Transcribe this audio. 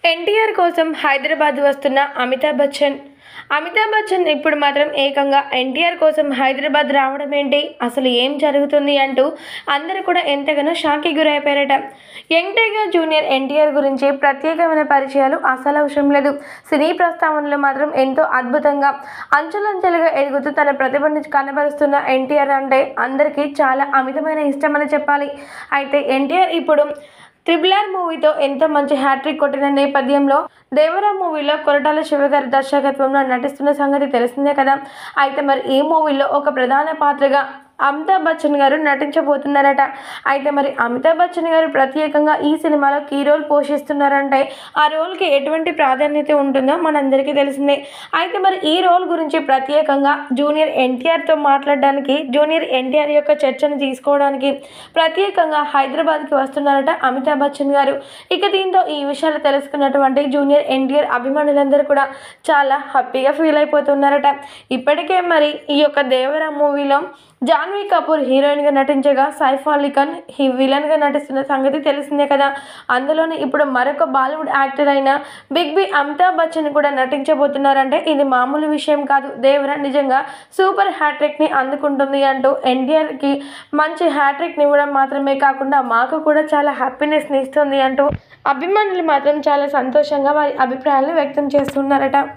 ఎన్టీఆర్ కోసం హైదరాబాద్ వస్తున్న అమితాబ్ బచ్చన్. అమితాబ్ బచ్చన్ ఇప్పుడు మాత్రం ఏకంగా ఎన్టీఆర్ కోసం హైదరాబాద్ రావడం ఏంటి, అసలు ఏం జరుగుతుంది అంటూ అందరూ కూడా ఎంతగానో షాక్కి గురైపోయారట. యంగ్ టైగర్ జూనియర్ ఎన్టీఆర్ గురించి ప్రత్యేకమైన పరిచయాలు అసలు అవసరం లేదు. సినీ ప్రస్తావనలో మాత్రం ఎంతో అద్భుతంగా అంచెలంచెలుగా ఎదుగుతూ తన ప్రతిభను కనబరుస్తున్న ఎన్టీఆర్ అంటే అందరికీ చాలా అమితమైన ఇష్టమని చెప్పాలి. అయితే ఎన్టీఆర్ ఇప్పుడు RRR మూవీతో ఎంతో మంచి హ్యాట్రిక్ కొట్టిన నేపథ్యంలో దేవరా మూవీలో కొరటాల శివగారి దర్శకత్వంలో నటిస్తున్న సంగతి తెలిసిందే కదా. అయితే మరి ఈ మూవీలో ఒక ప్రధాన పాత్రగా అమితాబ్ బచ్చన్ గారు నటించబోతున్నారట. అయితే మరి అమితాబ్ బచ్చన్ గారు ప్రత్యేకంగా ఈ సినిమాలో కీ రోల్ పోషిస్తున్నారంటే ఆ రోల్కి ఎటువంటి ప్రాధాన్యత ఉంటుందో మనందరికీ తెలిసిందే. అయితే మరి ఈ రోల్ గురించి ప్రత్యేకంగా జూనియర్ ఎన్టీఆర్తో మాట్లాడడానికి, జూనియర్ ఎన్టీఆర్ యొక్క చర్చను తీసుకోవడానికి ప్రత్యేకంగా హైదరాబాద్కి వస్తున్నారట అమితాబ్ బచ్చన్ గారు. ఇక దీంతో ఈ విషయాలు తెలుసుకున్నటువంటి జూనియర్ ఎన్టీఆర్ అభిమానులందరూ కూడా చాలా హ్యాపీగా ఫీల్ అయిపోతున్నారట. ఇప్పటికే మరి ఈ యొక్క దేవరా మూవీలో జాన్వీ కపూర్ హీరోయిన్గా నటించగా సైఫ్ అలీ ఖాన్ విలన్గా నటిస్తున్న సంగతి తెలిసిందే కదా. అందులోనే ఇప్పుడు మరొక బాలీవుడ్ యాక్టర్ అయిన బిగ్ బి అమితాబ్ బచ్చన్ కూడా నటించబోతున్నారంటే ఇది మామూలు విషయం కాదు. దేవరా నిజంగా సూపర్ హ్యాట్రిక్ని అందుకుంటుంది అంటూ ఎన్టీఆర్కి మంచి హ్యాట్రిక్ని ఇవ్వడం మాత్రమే కాకుండా మాకు కూడా చాలా హ్యాపీనెస్ని ఇస్తుంది అంటూ అభిమానులు మాత్రం చాలా సంతోషంగా వారి అభిప్రాయాలను వ్యక్తం చేస్తున్నారట.